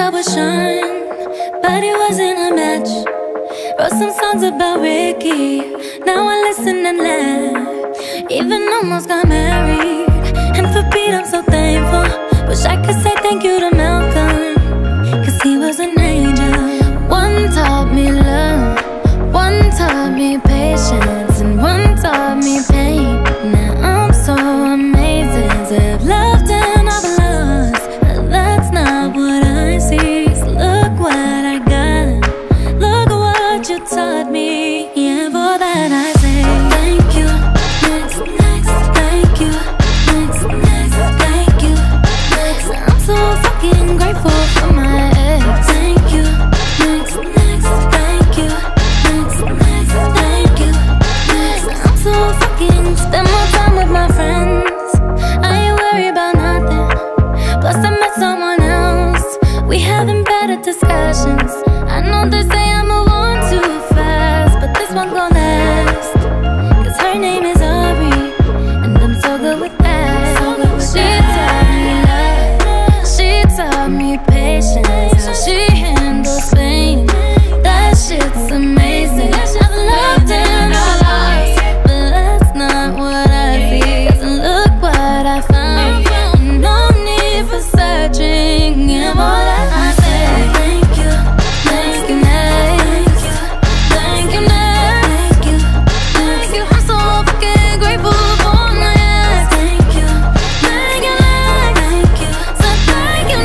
I would shine, but it wasn't a match. Wrote some songs about Ricky, now I listen and laugh. Even almost got married, and for Pete I'm so thankful. Wish I could say thank you to Malcolm, cause he was an angel. One taught me love, one taught me patience, and one taught me pain. Now I'm so amazing to have loved and I've lost, but that's not what I see. So look what I got, look what you taught me. Yeah, for that I say thank you. Next, next, thank you. Next, next, thank you. Next, I'm so fucking grateful for my ex. Thank you. Next, next, thank you. Next, next, thank you. Next, I'm so fucking spend more time with my friends. I ain't worried about nothing. Plus I met someone else. We having better discussions. I know they say I move on too fast, but this one gon' last, cause her name is Aubrey, and I'm so good with that. She taught me love, she taught me patience, how she handles pain. That shit's amazing. I've loved and I lost, but that's not what I see. Cause look what I found, and no need for searching. Yeah, more than I say thank you. Thank you, next. Thank you, next. Thank you, thank you. I'm so fucking grateful for my ex. Thank you, thank you, next. Thank you, so thank you,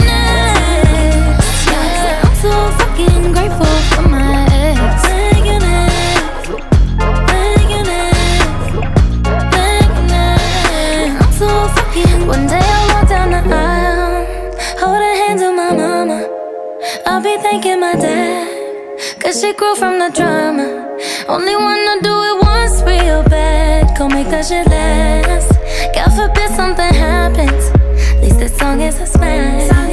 next. Yeah, I'm so fucking grateful for my ex. Thank you, next. Thank you, next. Thank you, next. I'm so fucking. One day I walk down the aisle, holding hands with my mama. I'll be thanking my dad, cause she grew from the drama. Only wanna do it once real bad, gon' make that shit last. God forbid something happens, at least this song is a smash.